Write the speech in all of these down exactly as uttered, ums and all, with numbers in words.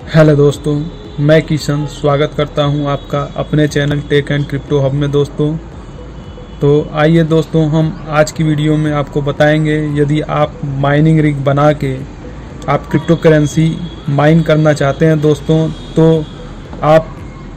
Hello दोस्तों, मैं किशन स्वागत करता हूं आपका अपने channel tech and crypto hub में। दोस्तों तो आइए दोस्तों, हम आज की वीडियो में आपको बताएंगे यदि आप माइनिंग रिग बना के आप क्रिप्टो करेंसी माइन करना चाहते हैं दोस्तों, तो आप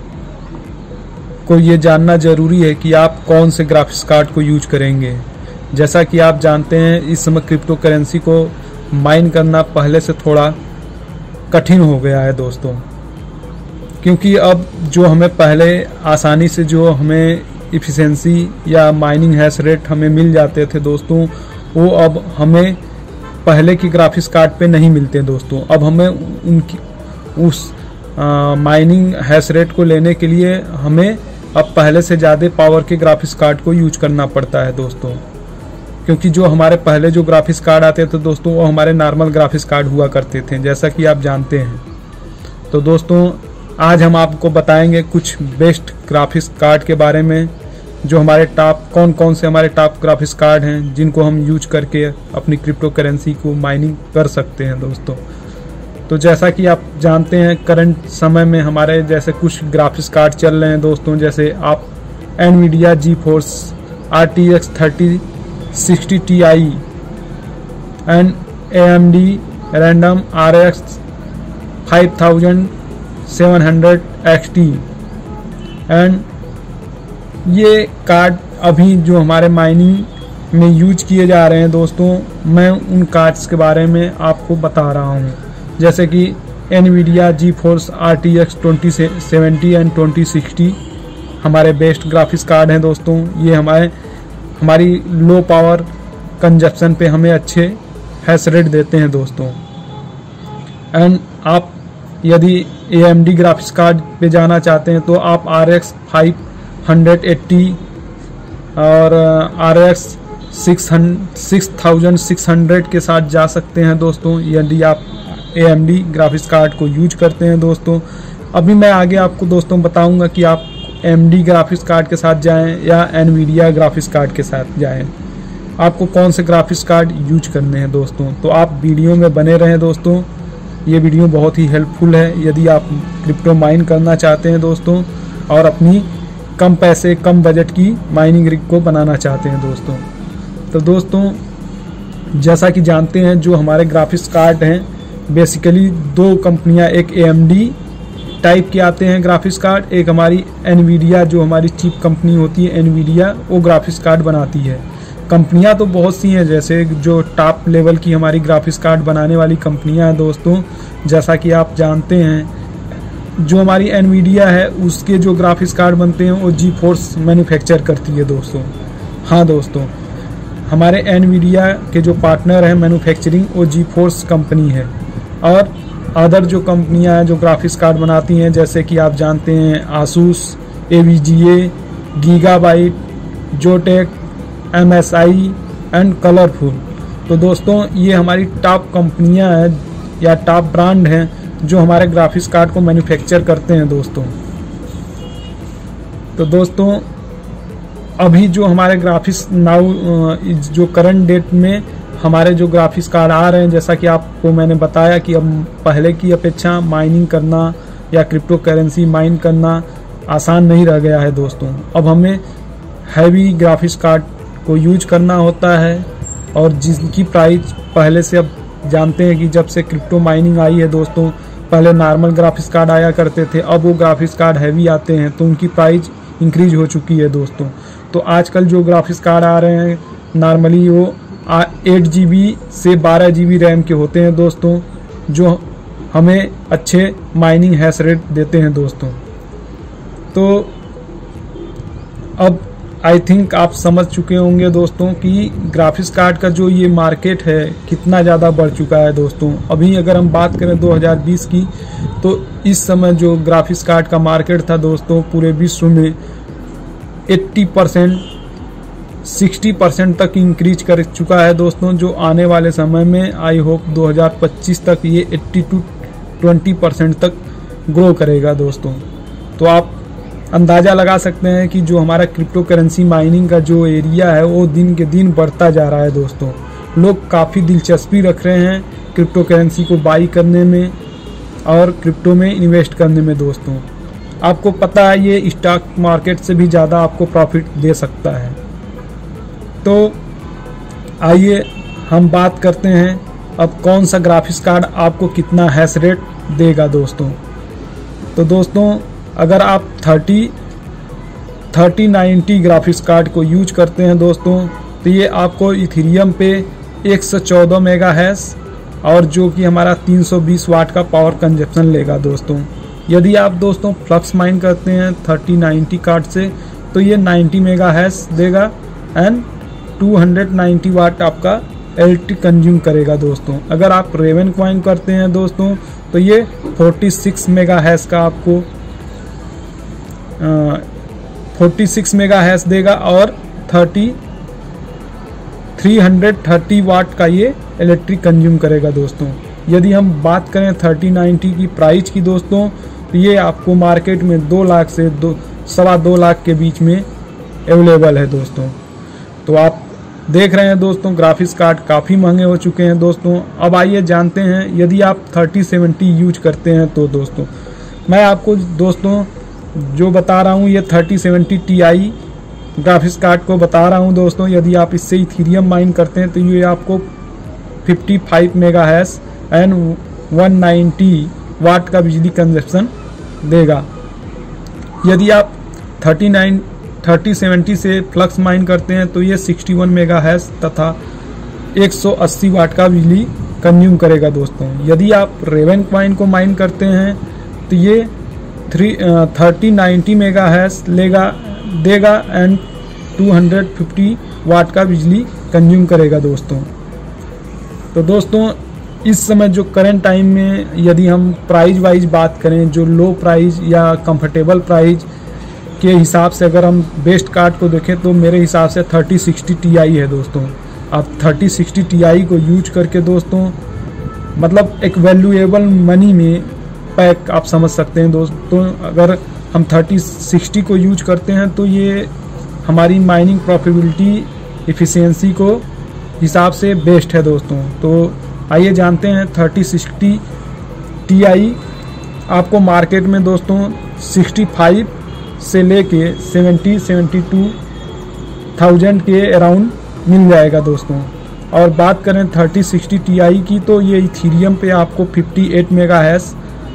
को ये जानना ज़रूरी है कि आप कौन से ग्राफिक्स कार्ड को यूज करेंगे। जैसा कि आप जानते हैं, इस समय क्रिप्टो करेंसी को माइन करना पहले से थोड़ा कठिन हो गया है दोस्तों, क्योंकि अब जो हमें पहले आसानी से जो हमें इफ़िशेंसी या माइनिंग हैश रेट हमें मिल जाते थे दोस्तों, वो अब हमें पहले की ग्राफिक्स कार्ड पे नहीं मिलते दोस्तों। अब हमें उनकी उस माइनिंग हैश रेट को लेने के लिए हमें अब पहले से ज़्यादा पावर के ग्राफिक्स कार्ड को यूज करना पड़ता है दोस्तों, क्योंकि जो हमारे पहले जो ग्राफिक्स कार्ड आते थे दोस्तों, वो हमारे नॉर्मल ग्राफिक्स कार्ड हुआ करते थे, जैसा कि आप जानते हैं। तो दोस्तों आज हम आपको बताएंगे कुछ बेस्ट ग्राफिक्स कार्ड के बारे में, जो हमारे टॉप कौन कौन से हमारे टॉप ग्राफिक्स कार्ड हैं जिनको हम यूज करके अपनी क्रिप्टो करेंसी को माइनिंग कर सकते हैं दोस्तों। तो जैसा कि आप जानते हैं, करंट समय में हमारे जैसे कुछ ग्राफिक्स कार्ड चल रहे हैं दोस्तों, जैसे आप Nvidia GeForce R T X thirty sixty T I and A M D Radeon R X five thousand seven hundred X T and ये कार्ड अभी जो हमारे माइनिंग में यूज किए जा रहे हैं दोस्तों, मैं उन कार्ड्स के बारे में आपको बता रहा हूँ। जैसे कि Nvidia GeForce R T X twenty seventy and twenty sixty हमारे बेस्ट ग्राफिक्स कार्ड हैं दोस्तों। ये हमारे हमारी लो पावर कंजप्शन पे हमें अच्छे हैश रेट देते हैं दोस्तों। एंड आप यदि A M D graphics card पे जाना चाहते हैं तो आप R X five hundred eighty और R X six thousand six hundred के साथ जा सकते हैं दोस्तों, यदि आप A M D graphics card को यूज करते हैं दोस्तों। अभी मैं आगे आपको दोस्तों बताऊंगा कि आप एम डी ग्राफिक्स कार्ड के साथ जाएं या एनवीडिया ग्राफिक्स कार्ड के साथ जाएं, आपको कौन से ग्राफिक्स कार्ड यूज करने हैं दोस्तों। तो आप वीडियो में बने रहें दोस्तों, ये वीडियो बहुत ही हेल्पफुल है यदि आप क्रिप्टो माइन करना चाहते हैं दोस्तों और अपनी कम पैसे कम बजट की माइनिंग रिग को बनाना चाहते हैं दोस्तों। तो दोस्तों जैसा कि जानते हैं, जो हमारे ग्राफिक्स कार्ड हैं बेसिकली दो कंपनियां, एक ए एम डी टाइप के आते हैं ग्राफिक्स कार्ड, एक हमारी एनवीडिया जो हमारी चीप कंपनी होती है एनवीडिया, वो ग्राफिक्स कार्ड बनाती है। कंपनियां तो बहुत सी हैं, जैसे जो टॉप लेवल की हमारी ग्राफिक्स कार्ड बनाने वाली कंपनियां हैं दोस्तों। जैसा कि आप जानते हैं, जो हमारी एनवीडिया है उसके जो ग्राफिक्स कार्ड बनते हैं वो जी फोर्स मैन्युफैक्चर करती है दोस्तों। हाँ दोस्तों, हमारे एनवीडिया के जो पार्टनर हैं मैन्युफैक्चरिंग, वो जी फोर्स कंपनी है। और अदर जो कंपनियां हैं जो ग्राफिक्स कार्ड बनाती हैं, जैसे कि आप जानते हैं Asus, E V G A, Gigabyte, Zotac, M S I and Colorful. तो दोस्तों ये हमारी टॉप कंपनियां हैं या टॉप ब्रांड हैं जो हमारे ग्राफिक्स कार्ड को मैन्युफैक्चर करते हैं दोस्तों। तो दोस्तों अभी जो हमारे ग्राफिक्स नाउ जो करंट डेट में हमारे जो ग्राफिक्स कार्ड आ रहे हैं, जैसा कि आपको मैंने बताया कि अब पहले की अपेक्षा माइनिंग करना या क्रिप्टो करेंसी माइन करना आसान नहीं रह गया है दोस्तों। अब हमें हैवी ग्राफिक्स कार्ड को यूज करना होता है, और जिनकी प्राइस पहले से अब जानते हैं कि जब से क्रिप्टो माइनिंग आई है दोस्तों, पहले नॉर्मल ग्राफिक्स कार्ड आया करते थे, अब वो ग्राफिक्स कार्ड हैवी आते हैं, तो उनकी प्राइस इंक्रीज हो चुकी है दोस्तों। तो आजकल जो ग्राफिक्स कार्ड आ रहे हैं नॉर्मली वो एट जी बी से बारह जी बी रैम के होते हैं दोस्तों, जो हमें अच्छे माइनिंग हैश रेट देते हैं दोस्तों। तो अब आई थिंक आप समझ चुके होंगे दोस्तों कि ग्राफिक्स कार्ड का जो ये मार्केट है कितना ज़्यादा बढ़ चुका है दोस्तों। अभी अगर हम बात करें दो हज़ार बीस की, तो इस समय जो ग्राफिक्स कार्ड का मार्केट था दोस्तों पूरे विश्व में अस्सी परसेंट साठ परसेंट तक इंक्रीज कर चुका है दोस्तों, जो आने वाले समय में आई होप दो हज़ार पच्चीस तक ये अस्सी टू बीस परसेंट तक ग्रो करेगा दोस्तों। तो आप अंदाज़ा लगा सकते हैं कि जो हमारा क्रिप्टो करेंसी माइनिंग का जो एरिया है वो दिन के दिन बढ़ता जा रहा है दोस्तों। लोग काफ़ी दिलचस्पी रख रहे हैं क्रिप्टो करेंसी को बाई करने में, और क्रिप्टो में इन्वेस्ट करने में दोस्तों। आपको पता है ये स्टॉक मार्केट से भी ज़्यादा आपको प्रॉफिट दे सकता है। तो आइए हम बात करते हैं अब कौन सा ग्राफिक्स कार्ड आपको कितना हैश रेट देगा दोस्तों। तो दोस्तों अगर आप thirty thirty ninety graphics card को यूज करते हैं दोस्तों, तो ये आपको इथेरियम पे एक सौ चौदह मेगा हैश और जो कि हमारा तीन सौ बीस वाट का पावर कंजप्शन लेगा दोस्तों। यदि आप दोस्तों फ्लक्स माइन करते हैं थर्टी नाइन्टी कार्ड से तो ये नब्बे मेगा हैश देगा एंड दो सौ नब्बे वाट आपका इलेक्ट्रिक कंज्यूम करेगा दोस्तों। अगर आप रेवन कॉइन करते हैं दोस्तों तो ये छियालीस मेगा हैश का आपको छियालीस मेगा हैश देगा और थर्टी तीन सौ तीस वाट का ये इलेक्ट्रिक कंज्यूम करेगा दोस्तों। यदि हम बात करें थर्टी नाइन्टी की प्राइस की दोस्तों, तो ये आपको मार्केट में दो लाख से दो सवा दो लाख के बीच में अवेलेबल है दोस्तों। तो आप देख रहे हैं दोस्तों ग्राफिक्स कार्ड काफ़ी महंगे हो चुके हैं दोस्तों। अब आइए जानते हैं यदि आप थर्टी सेवेंटी यूज करते हैं तो दोस्तों मैं आपको दोस्तों जो बता रहा हूँ ये thirty seventy T I graphics card को बता रहा हूँ दोस्तों। यदि आप इससे इथेरियम माइन करते हैं तो ये आपको पचपन मेगा हैश एंड एक सौ नब्बे वाट का बिजली कंजप्शन देगा। यदि आप थर्टी नाइन थर्टी सेवेंटी से फ्लक्स माइन करते हैं तो ये इकसठ मेगा हैश तथा एक सौ अस्सी वाट का बिजली कंज्यूम करेगा दोस्तों। यदि आप रेवन कॉइन को माइन करते हैं तो ये three thirty ninety mega hash लेगा देगा एंड दो सौ पचास वाट का बिजली कंज्यूम करेगा दोस्तों। तो दोस्तों इस समय जो करंट टाइम में यदि हम प्राइस वाइज बात करें, जो लो प्राइस या कंफर्टेबल प्राइस के हिसाब से अगर हम बेस्ट कार्ड को देखें तो मेरे हिसाब से थर्टी सिक्सटी टी आई है दोस्तों। आप थर्टी सिक्सटी टी आई को यूज करके दोस्तों मतलब एक वैल्यूएबल मनी में पैक आप समझ सकते हैं दोस्तों। अगर हम थर्टी सिक्सटी को यूज करते हैं तो ये हमारी माइनिंग प्रॉफिटेबिलिटी एफिशिएंसी को हिसाब से बेस्ट है दोस्तों। तो आइए जानते हैं थर्टी सिक्सटी टी आई आपको मार्केट में दोस्तों पैंसठ से लेके सत्तर बहत्तर थाउजेंड के अराउंड मिल जाएगा दोस्तों। और बात करें थर्टी सिक्सटी टी आई की तो ये इथेरियम पे आपको अट्ठावन मेगा हैश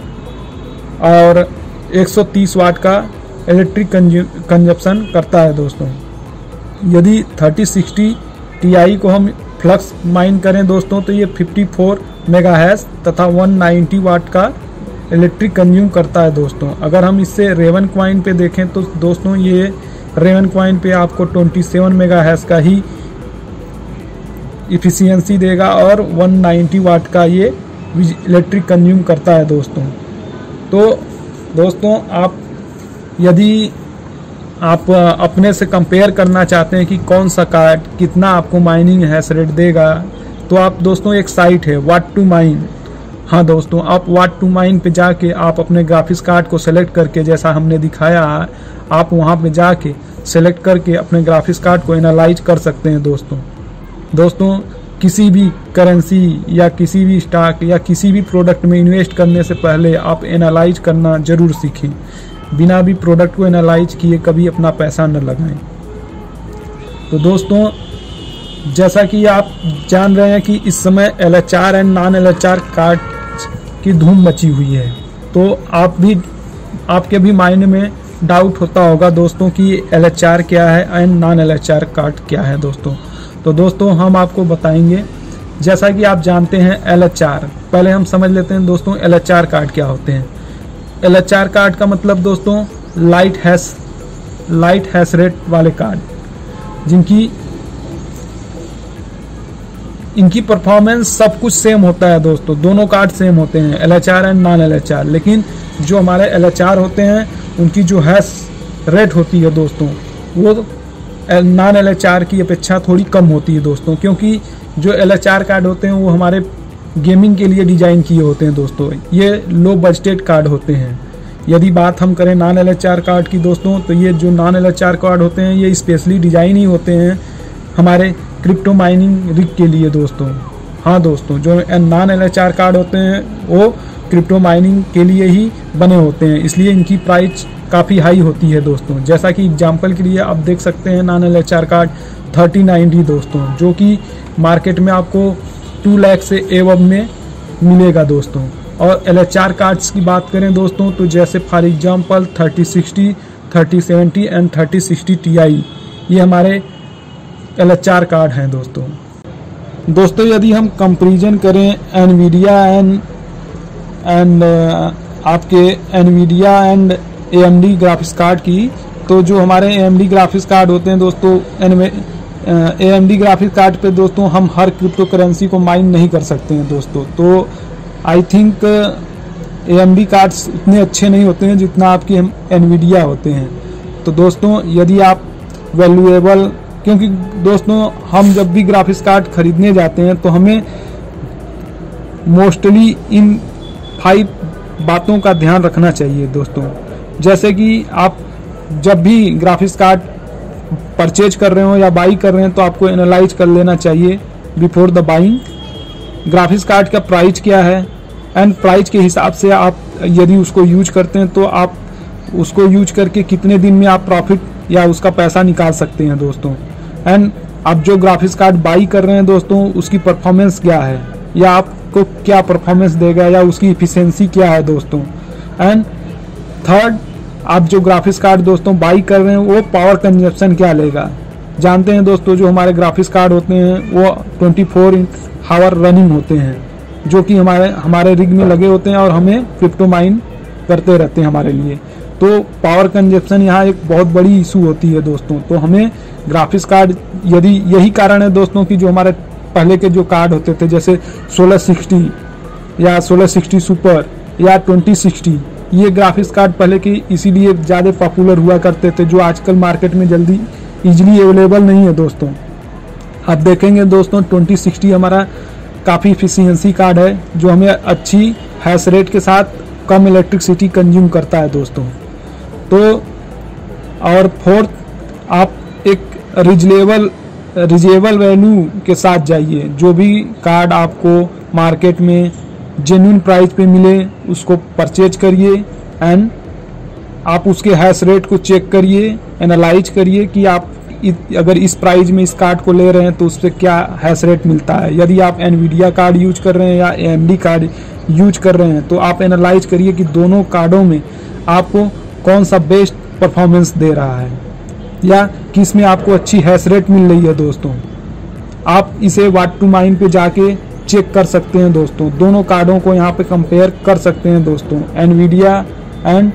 और एक सौ तीस वाट का इलेक्ट्रिक कंजप्शन करता है दोस्तों। यदि थर्टी सिक्सटी टी आई को हम फ्लक्स माइन करें दोस्तों तो ये चौवन मेगा हैश तथा एक सौ नब्बे वाट का इलेक्ट्रिक कंज्यूम करता है दोस्तों। अगर हम इससे रेवन कॉइन पे देखें तो दोस्तों ये रेवन कॉइन पे आपको सत्ताईस मेगा हैश का ही इफिशियंसी देगा और एक सौ नब्बे वाट का ये इलेक्ट्रिक कंज्यूम करता है दोस्तों। तो दोस्तों आप यदि आप अपने से कंपेयर करना चाहते हैं कि कौन सा कार्ड कितना आपको माइनिंग हैश रेट देगा तो आप दोस्तों एक साइट है वाट टू माइन। हाँ दोस्तों आप वाट टू माइन पे जाके आप अपने ग्राफिक्स कार्ड को सेलेक्ट करके जैसा हमने दिखाया आप वहाँ पे जाके सेलेक्ट करके अपने ग्राफिक्स कार्ड को एनालाइज कर सकते हैं दोस्तों। दोस्तों किसी भी करेंसी या किसी भी स्टॉक या किसी भी प्रोडक्ट में इन्वेस्ट करने से पहले आप एनालाइज करना जरूर सीखें। बिना भी प्रोडक्ट को एनालाइज किए कभी अपना पैसा न लगाएं। तो दोस्तों जैसा कि आप जान रहे हैं कि इस समय L H R and non L H R card की धूम मची हुई है, तो आप भी आपके भी माइंड में डाउट होता होगा दोस्तों कि एल एच आर क्या है and non L H R card क्या है दोस्तों। तो दोस्तों हम आपको बताएंगे। जैसा कि आप जानते हैं एल एच आर, पहले हम समझ लेते हैं दोस्तों एल एच आर कार्ड क्या होते हैं। एल एच आर कार्ड का मतलब दोस्तों light hash light hash rate वाले कार्ड, जिनकी इनकी परफॉर्मेंस सब कुछ सेम होता है दोस्तों। दोनों कार्ड सेम होते हैं L H R and non L H R, लेकिन जो हमारे एल एच आर होते हैं उनकी जो हैश रेट होती है दोस्तों वो नॉन एल एच आर की अपेक्षा थोड़ी कम होती है दोस्तों, क्योंकि जो एल एच आर कार्ड होते हैं वो हमारे गेमिंग के लिए डिजाइन किए होते हैं दोस्तों। ये लो बजटेड कार्ड होते हैं। यदि बात हम करें non L H R card की दोस्तों, तो ये जो non L H R card होते हैं ये स्पेशली डिजाइन ही होते हैं हमारे क्रिप्टो माइनिंग रिग के लिए दोस्तों। हाँ दोस्तों, जो non L H R card होते हैं वो क्रिप्टो माइनिंग के लिए ही बने होते हैं, इसलिए इनकी प्राइस काफ़ी हाई होती है दोस्तों। जैसा कि एग्जांपल के लिए आप देख सकते हैं non L H R card thirty ninety दोस्तों, जो कि मार्केट में आपको टू लाख से एवब में मिलेगा दोस्तों। और एल एच आर कार्ड्स की बात करें दोस्तों तो जैसे for example thirty sixty, thirty seventy and thirty sixty T I, ये हमारे एल एच आर कार्ड हैं दोस्तों। दोस्तों यदि हम कंपैरिजन करें एनवीडिया एंड एंड आपके Nvidia and A M D graphics card की, तो जो हमारे A M D graphics card होते हैं दोस्तों, A M D graphics card पे दोस्तों हम हर क्रिप्टो करेंसी को माइन नहीं कर सकते हैं दोस्तों। तो I think A M D cards उतने अच्छे नहीं होते हैं जितना आपकी एनवीडिया होते हैं। तो दोस्तों यदि आप वैल्यूएबल, क्योंकि दोस्तों हम जब भी ग्राफिक्स कार्ड खरीदने जाते हैं तो हमें मोस्टली इन फाइव बातों का ध्यान रखना चाहिए दोस्तों। जैसे कि आप जब भी ग्राफिक्स कार्ड परचेज कर रहे हो या बाई कर रहे हैं तो आपको एनालाइज कर लेना चाहिए before the buying, graphics card का प्राइस क्या है, एंड प्राइस के हिसाब से आप यदि उसको यूज करते हैं तो आप उसको यूज करके कितने दिन में आप प्रॉफिट या उसका पैसा निकाल सकते हैं दोस्तों। एंड आप जो ग्राफिक्स कार्ड बाई कर रहे हैं दोस्तों उसकी परफॉर्मेंस क्या है, या आपको क्या परफॉर्मेंस देगा, या उसकी इफिशिएंसी क्या है दोस्तों। एंड थर्ड, आप जो ग्राफिक्स कार्ड दोस्तों बाई कर रहे हैं वो पावर कंजप्शन क्या लेगा। जानते हैं दोस्तों जो हमारे ग्राफिक्स कार्ड होते हैं वो ट्वेंटी फोर आवर रनिंग होते हैं, जो कि हमारे हमारे रिग में लगे होते हैं और हमें क्रिप्टो माइन करते रहते हैं हमारे लिए। तो पावर कंजप्शन यहाँ एक बहुत बड़ी इशू होती है दोस्तों। तो हमें ग्राफिक्स कार्ड, यदि यही कारण है दोस्तों कि जो हमारे पहले के जो कार्ड होते थे जैसे सोलह सिक्सटी या सोलह सिक्सटी सुपर या ट्वेंटी सिक्सटी, ये ग्राफिक्स कार्ड पहले के इसीलिए ज़्यादा पॉपुलर हुआ करते थे, जो आजकल मार्केट में जल्दी इजीली अवेलेबल नहीं है दोस्तों। आप देखेंगे दोस्तों ट्वेंटी सिक्सटी हमारा काफ़ी इफिशियंसी कार्ड है, जो हमें अच्छी हैश रेट के साथ कम इलेक्ट्रिसिटी कंज्यूम करता है दोस्तों। तो और फोर्थ, आप एक रिजनेबल रिजनेबल वैल्यू के साथ जाइए। जो भी कार्ड आपको मार्केट में जेन्युइन प्राइस पे मिले उसको परचेज करिए, एंड आप उसके हैश रेट को चेक करिए, एनालाइज करिए कि आप अगर इस प्राइस में इस कार्ड को ले रहे हैं तो उससे क्या हैश रेट मिलता है। यदि आप एनवीडिया कार्ड यूज कर रहे हैं या A M D card use कर रहे हैं तो आप एनालाइज करिए कि दोनों कार्डों में आपको कौन सा बेस्ट परफॉर्मेंस दे रहा है, या किस में आपको अच्छी हैश रेट मिल रही है दोस्तों। आप इसे वाट टू माइन पे जाके चेक कर सकते हैं दोस्तों। दोनों कार्डों को यहाँ पे कंपेयर कर सकते हैं दोस्तों। Nvidia and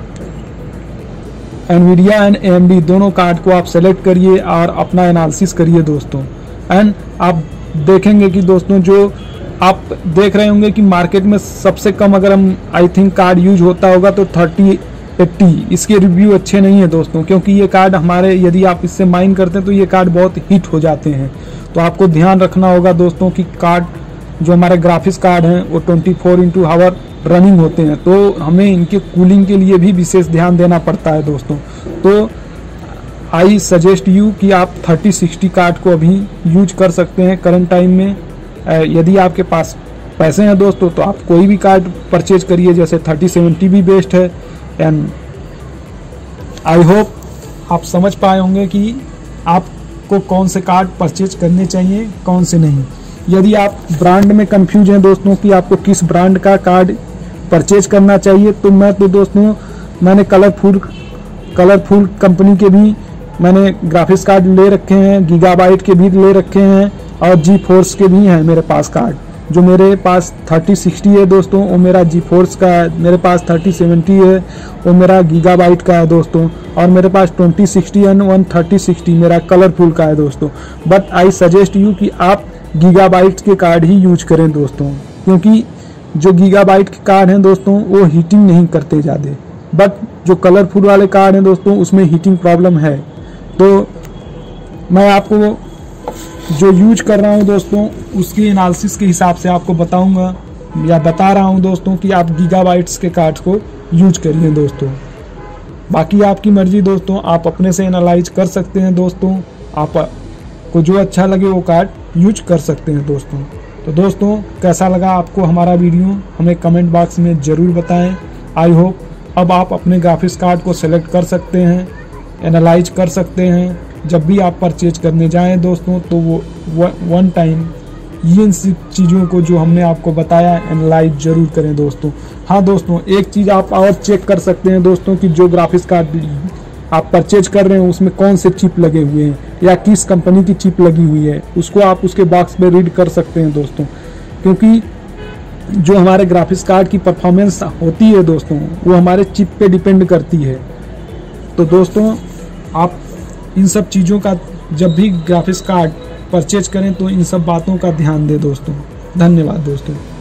Nvidia and A M D दोनों कार्ड को आप सेलेक्ट करिए और अपना एनालिसिस करिए दोस्तों। एंड आप देखेंगे कि दोस्तों जो आप देख रहे होंगे कि मार्केट में सबसे कम अगर हम आई थिंक कार्ड यूज होता होगा तो थर्टी एट्टी, इसके रिव्यू अच्छे नहीं है दोस्तों, क्योंकि ये कार्ड हमारे यदि आप इससे माइन करते हैं तो ये कार्ड बहुत हिट हो जाते हैं। तो आपको ध्यान रखना होगा दोस्तों कि कार्ड जो हमारे ग्राफिक्स कार्ड हैं वो twenty four into hour running होते हैं, तो हमें इनके कूलिंग के लिए भी विशेष ध्यान देना पड़ता है दोस्तों। तो आई सजेस्ट यू कि आप थर्टी सिक्सटी कार्ड को अभी यूज कर सकते हैं करंट टाइम में। यदि आपके पास पैसे हैं दोस्तों तो आप कोई भी कार्ड परचेज करिए, जैसे थर्टी सेवेंटी भी बेस्ट है। एंड आई होप आप समझ पाए होंगे कि आपको कौन से कार्ड परचेज करने चाहिए, कौन से नहीं। यदि आप ब्रांड में कंफ्यूज हैं दोस्तों कि आपको किस ब्रांड का कार्ड परचेज करना चाहिए, तो मैं तो दोस्तों मैंने कलरफुल कलरफुल कंपनी के भी मैंने ग्राफिक्स कार्ड ले रखे हैं, गीगाबाइट के भी ले रखे हैं, और जी फोर्स के भी हैं मेरे पास कार्ड। जो मेरे पास थर्टी सिक्सटी है दोस्तों वो मेरा जी फोर्स का है, मेरे पास थर्टी सेवेंटी है वो मेरा गीगाबाइट का है दोस्तों, और मेरे पास twenty sixty and one thirty sixty मेरा कलरफुल का है दोस्तों। बट आई सजेस्ट यू कि आप गीगाबाइट के कार्ड ही यूज करें दोस्तों, क्योंकि जो गीगाबाइट के कार्ड हैं दोस्तों वो हीटिंग नहीं करते ज़्यादा, बट जो कलरफुल वाले कार्ड हैं दोस्तों उसमें हीटिंग प्रॉब्लम है। तो मैं आपको जो यूज कर रहा हूं दोस्तों उसकी एनालिसिस के हिसाब से आपको बताऊंगा या बता रहा हूं दोस्तों कि आप गीगाबाइट्स के कार्ड्स को यूज करिए दोस्तों। बाकी आपकी मर्जी दोस्तों, आप अपने से एनालाइज कर सकते हैं दोस्तों, आपको जो अच्छा लगे वो कार्ड यूज कर सकते हैं दोस्तों। तो दोस्तों कैसा लगा आपको हमारा वीडियो हमें कमेंट बॉक्स में ज़रूर बताएं। आई होप अब आप अपने ग्राफिक्स कार्ड को सेलेक्ट कर सकते हैं, एनालाइज कर सकते हैं। जब भी आप परचेज करने जाएं दोस्तों तो वो वन टाइम इन सब चीज़ों को जो हमने आपको बताया एनालाइज जरूर करें दोस्तों। हाँ दोस्तों, एक चीज़ आप और चेक कर सकते हैं दोस्तों कि जो ग्राफिक्स कार्ड आप परचेज कर रहे हैं उसमें कौन से चिप लगे हुए हैं या किस कंपनी की चिप लगी हुई है, उसको आप उसके बॉक्स पे रीड कर सकते हैं दोस्तों। क्योंकि जो हमारे ग्राफिक्स कार्ड की परफॉर्मेंस होती है दोस्तों वो हमारे चिप पे डिपेंड करती है। तो दोस्तों आप इन सब चीज़ों का जब भी ग्राफिक्स कार्ड परचेज करें तो इन सब बातों का ध्यान दें दोस्तों। धन्यवाद दोस्तों।